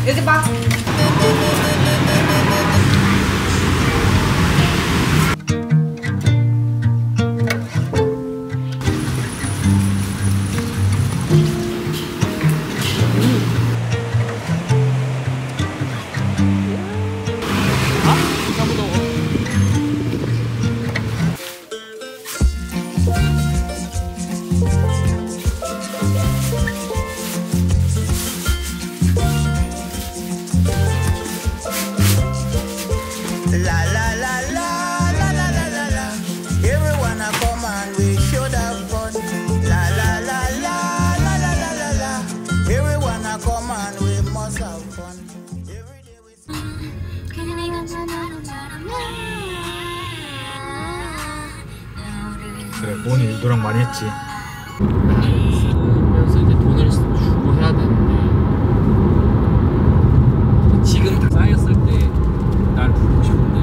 여기 봐. 그래, 모니 유도랑 많이 했지. 그래서 이제 돈을 주고 해야 되는데 지금 다 쌓였을 때 날 부르고 싶은데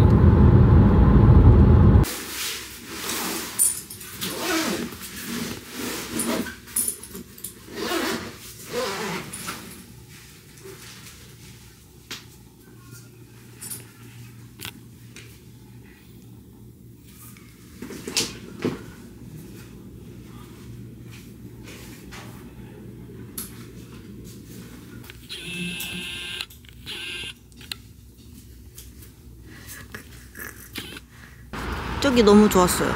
저기 너무 좋았어요.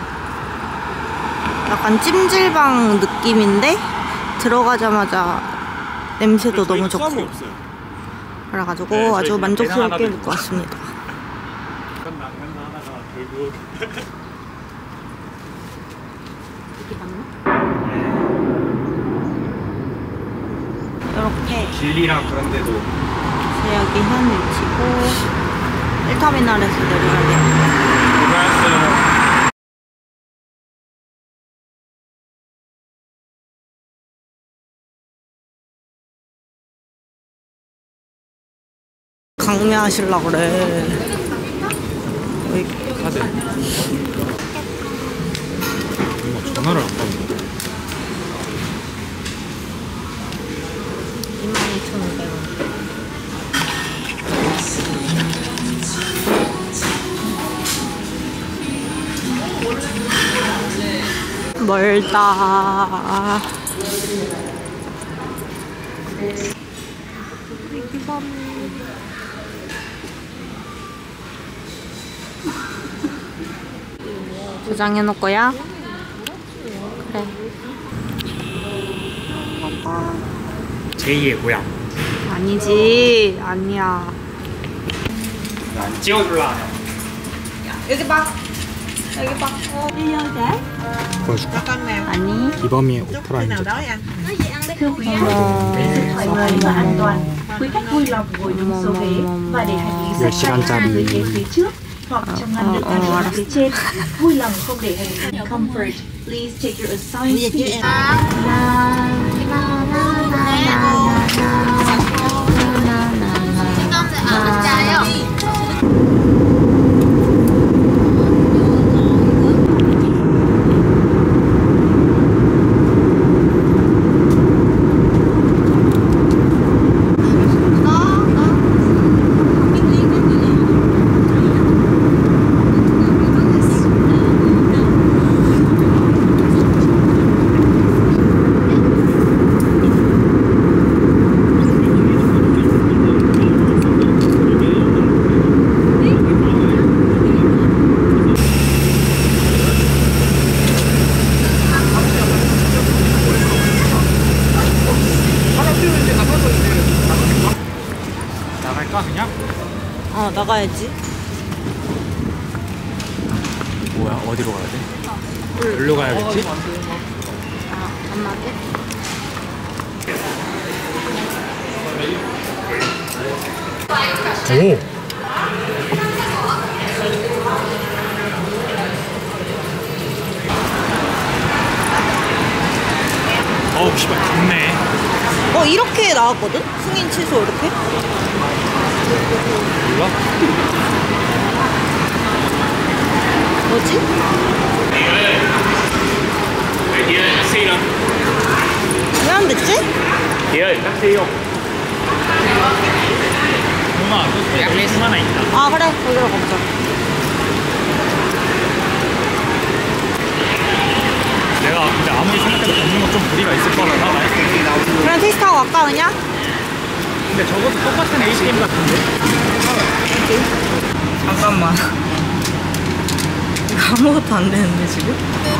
약간 찜질방 느낌인데 들어가자마자 냄새도 너무 좋고 그래가지고 아주 만족스럽게 입고 왔습니다. 이렇게 길리랑 그런 데도 여기 현 위치고 1터미널에서 내려야 돼요. 강매하시려고 그래. 카드. 이거 전화를 안 받네. 22,500원. 멀다. 저장해놓을 거야? 그래. 제2의 고향. 아니지. 아니야. 안 찍어줄라. 여기 봐. 여기 봐. 보여줄까? 아니. 이범이의 오프라인 제 Thưa quý khách, thoải mái và an toàn. Quý khách vui lòng ngồi đúng số ghế và để hành lý sách tay ra dưới ghế phía trước hoặc trong ngăn đựng cát ở phía trên. Vui lòng không để hành lý comfort. Please take your assigned seat. 나갈까 그냥? 나가야지. 뭐야? 어디로 가야 돼? 여기로 가야겠지? 엄마도? 오! 어우 씨발 좋네. 이렇게 나왔거든? 승인 취소 이렇게? 몰라? 뭐지? 왜 안 됐지? 얘가 딱 세요. 아 그래 거기로 가보자. 내가 근데 아무리 생각해도 먹는 거 좀 무리가 있을 거라서 그냥 테스트하고 갈까 그냥? 근데 적어도 똑같은 A게임 같은데? 잠깐만. 이거 아무것도 안 되는데 지금?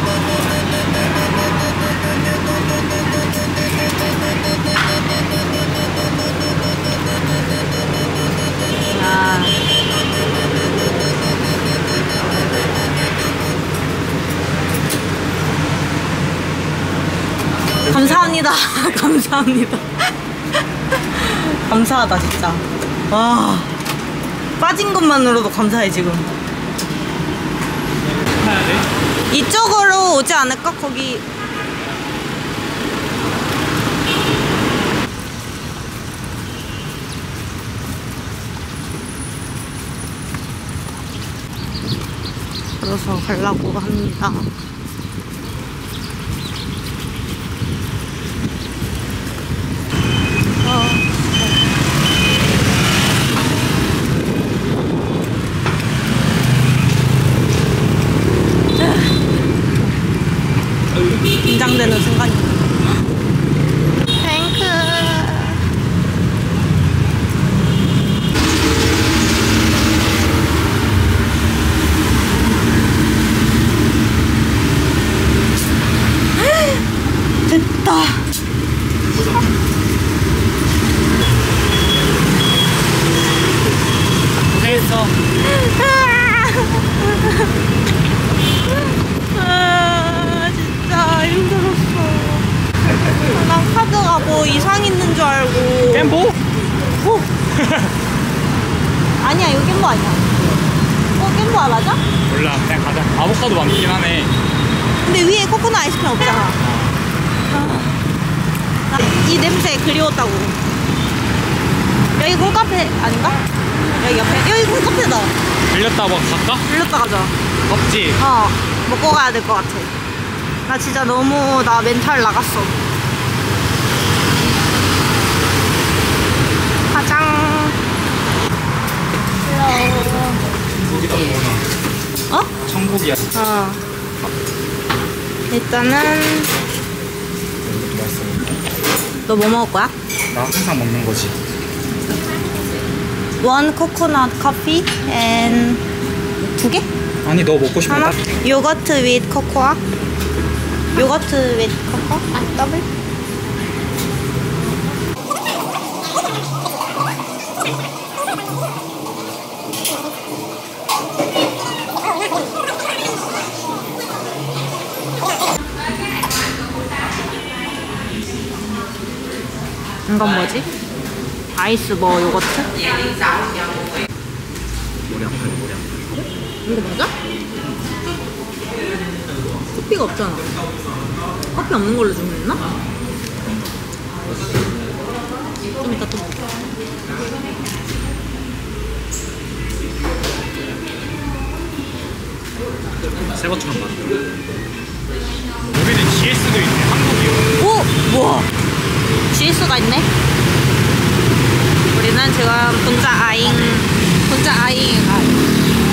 아. 감사합니다. 감사합니다. 감사하다 진짜. 와 빠진 것만으로도 감사해 지금. 해야 돼? 이쪽으로 오지 않을까? 거기 걸어서 가려고 합니다. 긴장되는 순간이다. 탱크. 됐다. 고생했어. 진짜 힘들었어. 난 카드가 뭐 이상 있는 줄 알고. 겜보? 오! 아니야 이거 겜보 아니야. 겜보 맞아? 몰라 그냥 가자. 아보카도 많긴 하네. 근데 위에 코코넛 아이스크림 없잖아. 이 냄새 그리웠다고. 여기 콜카페 아닌가? 여기 옆에 여기 콜카페다. 들렸다 뭐 갈까? 들렸다 가자. 덥지? 먹고 가야 될 것 같아. 나 진짜 너무 나 멘탈 나갔어. 가장. 천국이다 뭐나. 천국이야. 일단은 너 뭐 먹을 거야? 나 항상 먹는 거지. 원 코코넛 커피 앤 2개? 아니 너 먹고 싶은 하나? 거? 요거트 윗 코코아? 요거트 윗 코코? 더블? 이건 뭐지? 아이스 뭐 요거트? 머리 아파요 머리 아파요. 이거 맞아? 커피가 없잖아. 커피 없는 걸로 주문했나? 좀 이따 또 먹자. 새 것처럼 봐. 여기는 GS도 있네. 한국이요. 오! 우와! GS가 있네? 우리는 지금 분짜 아잉에 가요.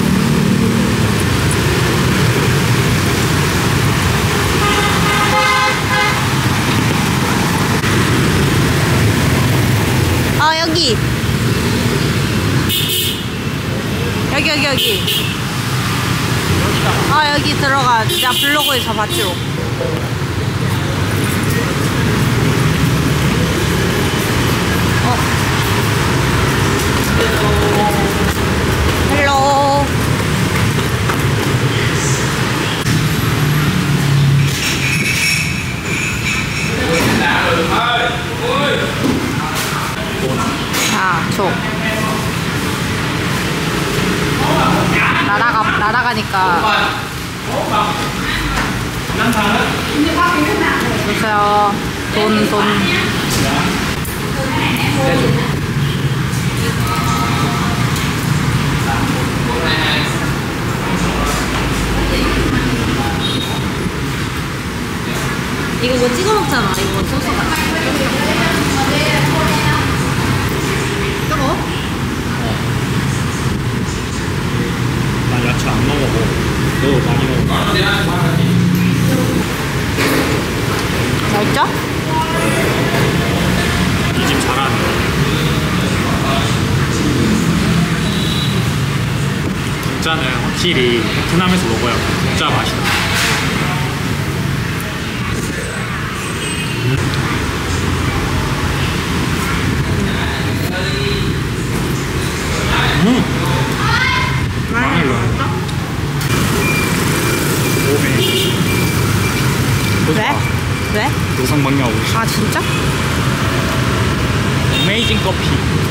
여기. 여기. 여기 들어가. 내가 블로그에서 봤지로. 헬로. 자, 줘. 날아가니까. 주세요. 돈. 이거 뭐 찍어 먹잖아. 이거 뭐 소스가. 저거? 감자는 확실히 베트남에서 먹어야 진짜 맛있다. 마늘 넣었다? 오메. 왜? 왜? 노상 방향하고 있어. 아 진짜? 어메이징 커피.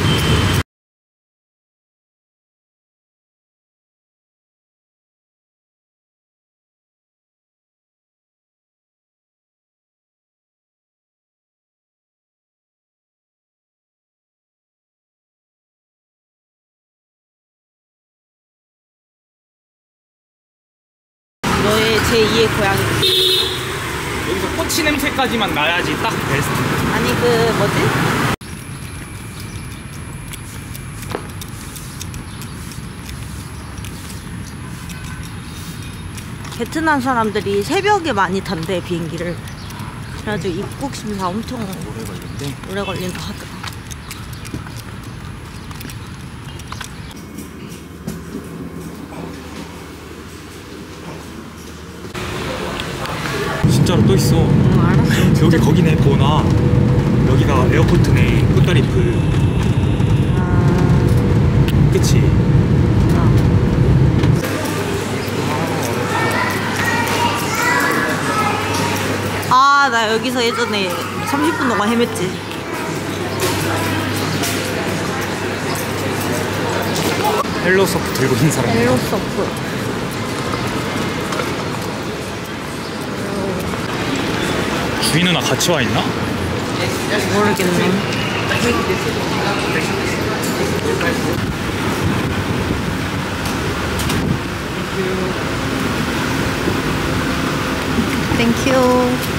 너의 제2의 고향이. 여기서 꼬치 냄새까지만 나야지 딱 베스트. 아니 그 뭐지? 베트남 사람들이 새벽에 많이 탄대 비행기를. 그래가지고 입국 심사 엄청 오래 걸린대. 오래 걸린다 하더라. 진짜로 또 있어. 알았어. 여기 거기네 보나. 여기가 에어포트네. 꽃다리프. 아, 그치? 아, 나 여기서 예전에 30분 동안 헤맸지. 헬로 서프 들고 있는 사람. 헬로 서프. 주인 누나 같이 와 있나? 모르겠네. 땡큐.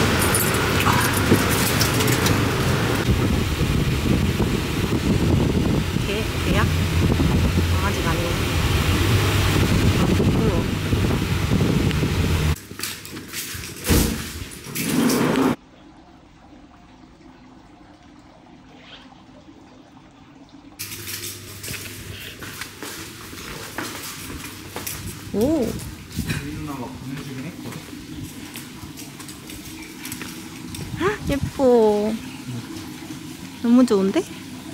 개야? 강아지 아니고. 오. 주인 누나가 보내주긴 했거든. 예뻐. 너무 좋은데?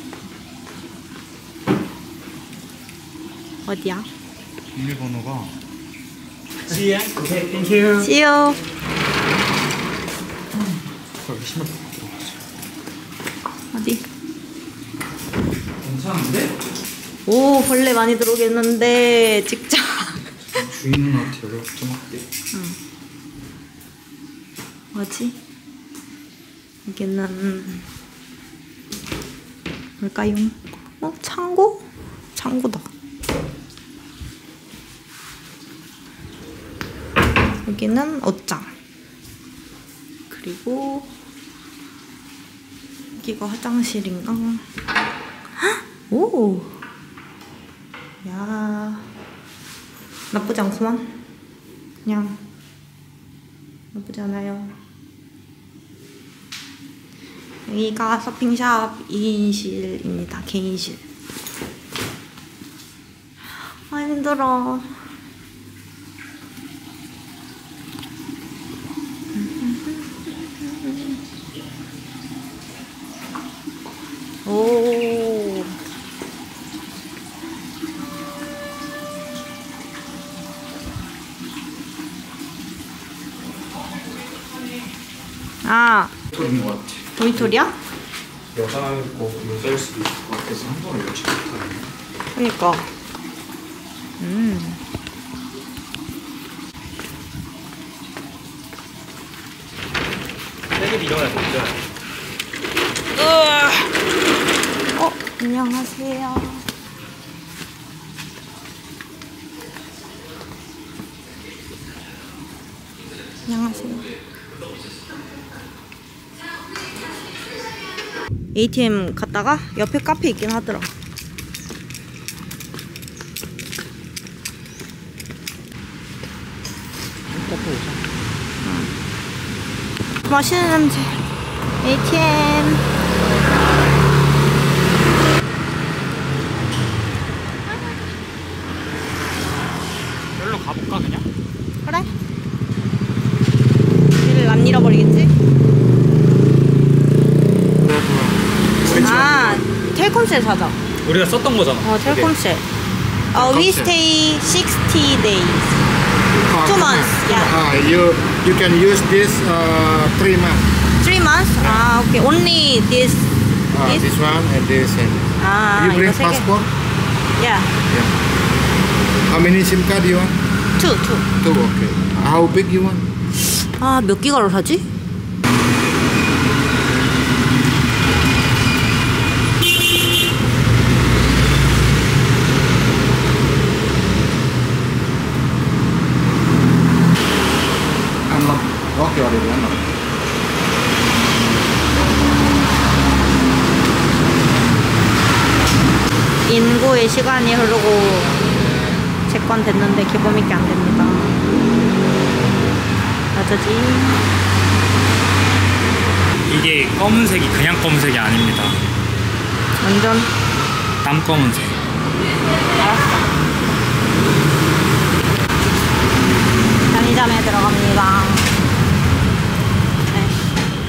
어디야? 비밀번호가 지야? 오케이, 땡큐. See you. 여기 신발 벗고 들어가지. 어디? 괜찮은데? 오, 벌레 많이 들어오겠는데 직접. 주인 누나한테 연락 좀 할게. 뭐지? 여기는 뭘까요? 창고? 창고다. 여기는 옷장. 그리고 여기가 화장실인가? 헉! 오! 야, 나쁘지 않구만. 그냥 나쁘지 않아요. 여기가 서핑샵 2인실입니다. 개인실. 아, 힘들어. 오. 아, 토리인 것 같아. 도미토리야? 여자일 거고 여자일 수도 있을 것 같아서 한 번에 열심히 못하네. 그니까. 애들이 일어나야 되니까. 안녕하세요. 안녕하세요. ATM 갔다가 옆에 카페 있긴 하더라. 맛있는 냄새. ATM. 텔콤셀 사자. 우리가 썼던 거잖아. 텔콤셀. We stay 60 days. 2 months. Yeah. You can use this 3 months. 3 months? Okay. Only this. This one and this. You bring 이거 세 개. passport? Yeah. How many SIM card you want? 2. 2, okay. How big you want? 몇 기가로 사지? Okay, already. 인구의 시간이 흐르고 제 건 됐는데 기범이께 안 됩니다. 어쩌지? 이게 검은색이 그냥 검은색이 아닙니다. 완전 땀 검은색. 알았어. 편의점에 들어갑니다. 네.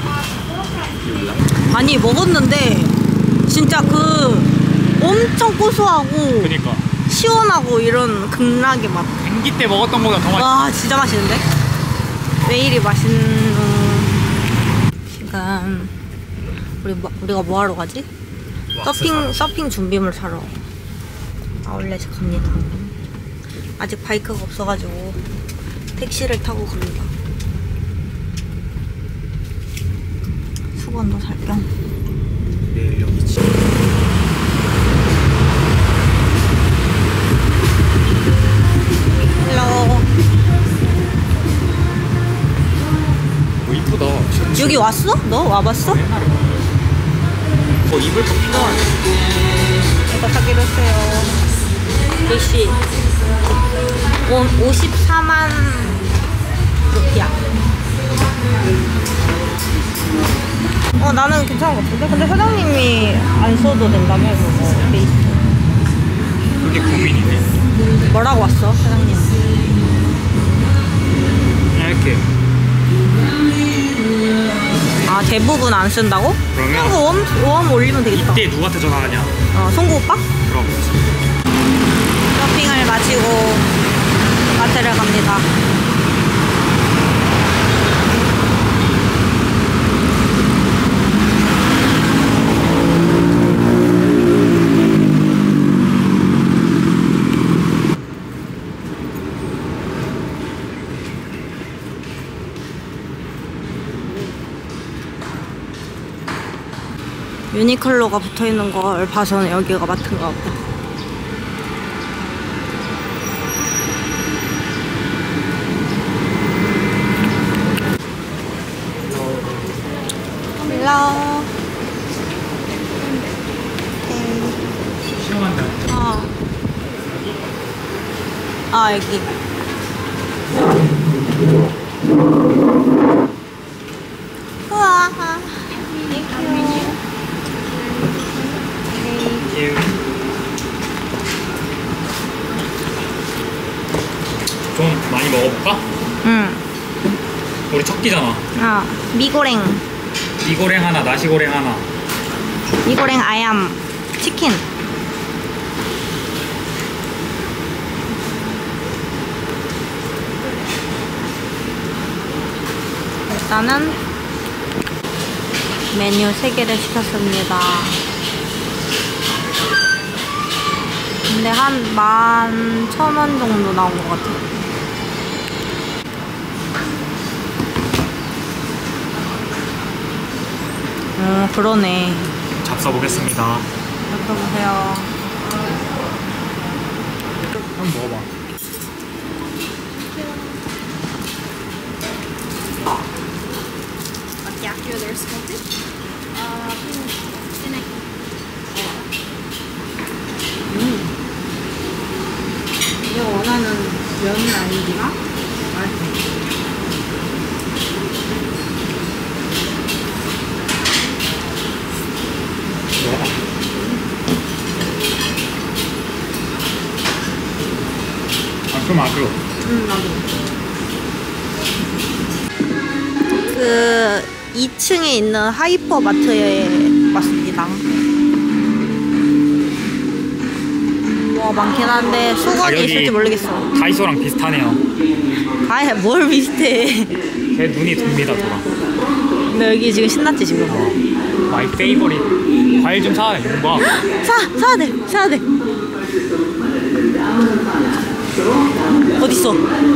아니 먹었는데 진짜 엄청 고소하고 그니까 시원하고 이런 극락의 맛. 생기 때 먹었던 거보다 더 맛있어. 와 진짜 맛있는데? 왜 이리 맛있는 지금 우리가 뭐 하러 가지? 서핑 준비물 사러 아울렛에 갑니다. 아직 바이크가 없어가지고 택시를 타고 갑니다. 수건도 살 겸. 네, 여기 있지. 헬로. 이쁘다. 여기 왔어? 너 와봤어? 입을 더 필요하네. 이거 사기로 했어요. 몇시? 54만 루피야. 나는 괜찮은 것 같은데? 근데 사장님이 안 써도 된다며 그거 베이스. 그게 고민이네. 뭐라고 왔어 사장님? 이렇게. 대부분 안 쓴다고? 그러면 그냥 웜 올리면 되겠다. 이때 누구한테 전화하냐? 송구 오빠? 그럼. 쇼핑을 마치고 마트를 갑니다. 유니클로가 붙어있는 걸 봐서는 여기가 마트인가 보다. 헬로. 시원한다. 여기. 우와. 좀 많이 먹어볼까? 응. 우리 첫 끼잖아. 미고랭. 미고랭 하나, 나시고랭 하나. 미고랭 아얌 치킨. 일단은 메뉴 3개를 시켰습니다. 근데 한 11,000원 정도 나온 것 같아요. 그러네. 잡숴보겠습니다. 잡숴보세요. 한번 먹어봐. 내가 원하는 면은 아니지만 맛있어. 좀 아쉬워. 나도. 2층에 있는 하이퍼 마트에 왔습니다. 많긴 한데 수건이 가격이 있을지 모르겠어. 다이소랑 비슷하네요. 아예 뭘 비슷해. 제 눈이 돕니다 돌아. 근데 여기 지금 신났지 지금. 마이 페이버릿. 과일 좀 사. 용봐. 사야 돼. 어딨어?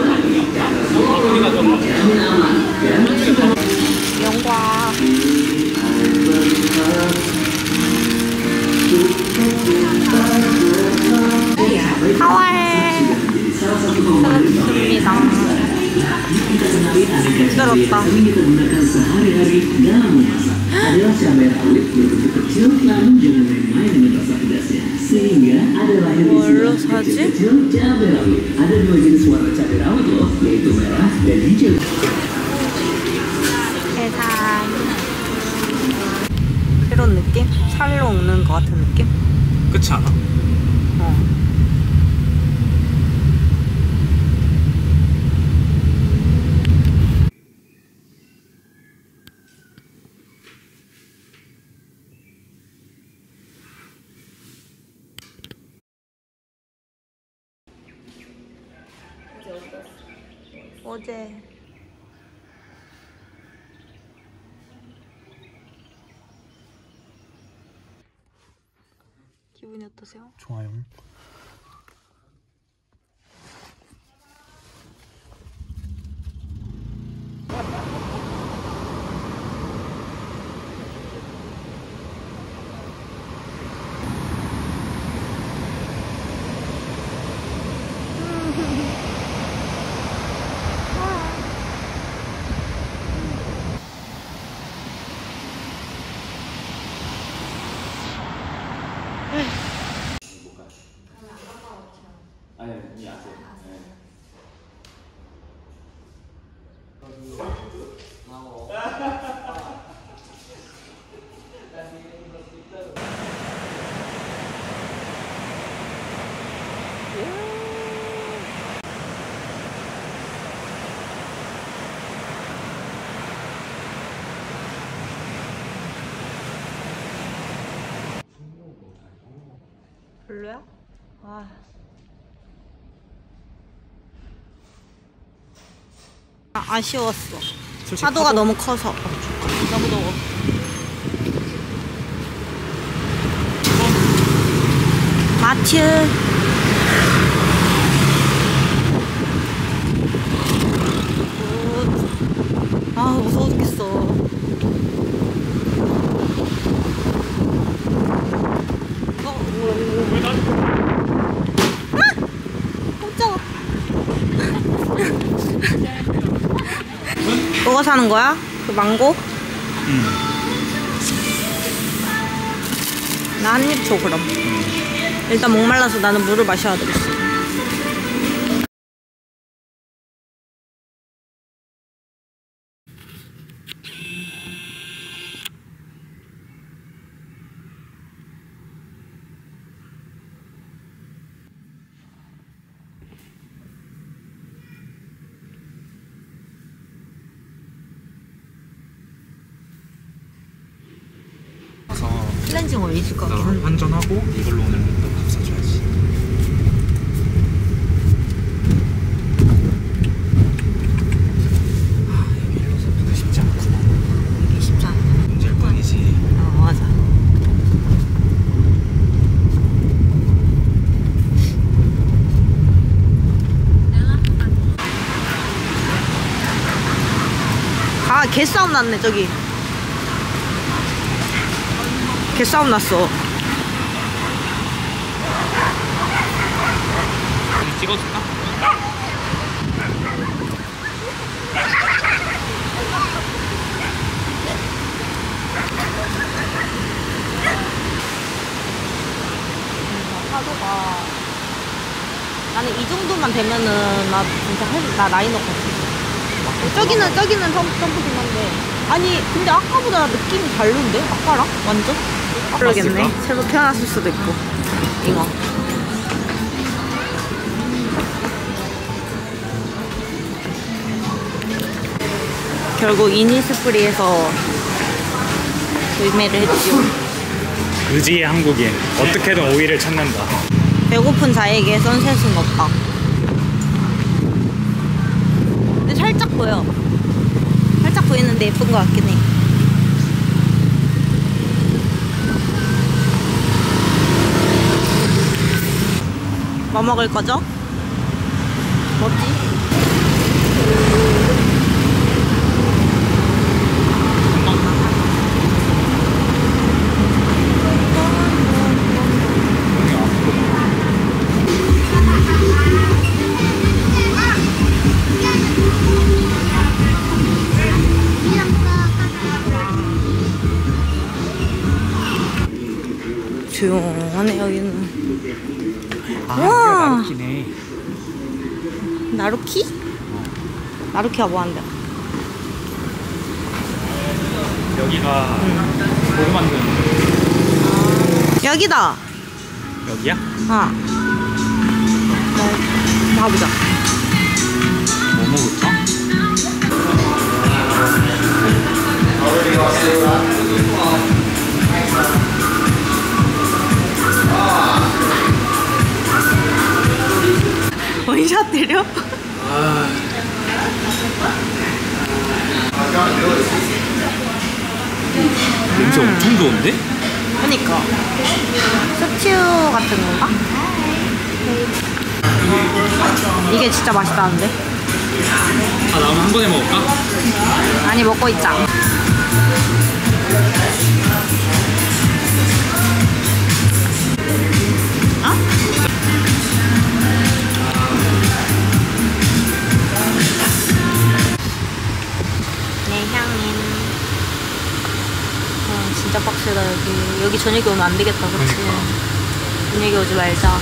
영과. 하와이 들었습니다. 힘들었다. 뭘로 사지? 계산. 이런 느낌? 살로 먹는 것 같은 느낌? 그렇지 않아? 어제 기분이 어떠세요? 좋아요. 별로야? 아쉬웠어. 파도가 너무 커서. 너무 더워. 마트. 무서워 죽겠어. 깜짝아. 뭐가 사는 거야? 그 망고? 나 한 입 줘 그럼. 일단 목말라서 나는 물을 마셔야 되겠어. 클렌징 오일 있을 것 같긴 한데. 환전하고 이걸로 오늘 밥 사줘야지. 여기 일로서 누구 쉽지 않구나. 이게 쉽지 않아. 문제일 뿐이지. 맞아. 개싸움 났네 저기. 개싸움 났어. 찍어줄까? 파도가 나는 이 정도만 되면은 나 진짜 나 라이너 같아. 저기는 점프긴 한데. 아니 근데 아까보다 느낌이 다른데? 아까랑? 완전? 모르겠네. 새로 태어났을 수도 있고. 잉어. 결국 이니스프리에서 구매를 했죠. 의지의 한국인. 어떻게든 오이를 찾는다. 배고픈 자에게 선셋은 없다. 근데 살짝 보여. 살짝 보이는데 예쁜 것 같긴 해. 뭐 먹을 거죠? 뭐지? 조용하네 여기는. 아, 우와. 나루키네. 나루키? 나루키가 뭐 한대? 여기가 뭐 만드는 여기다. 여기야? 어. 가보자. 뭐 먹을까? 원샷 때려? 냄새 엄청 좋은데? 그니까 스튜 같은 건가? 이게 진짜 맛있다는데? 아, 나오면 한 번에 먹을까? 아니 먹고 있자. 어? 내 향인. 진짜 빡세다 여기. 여기 저녁에 오면 안 되겠다, 그치? 저녁에 오지 말자.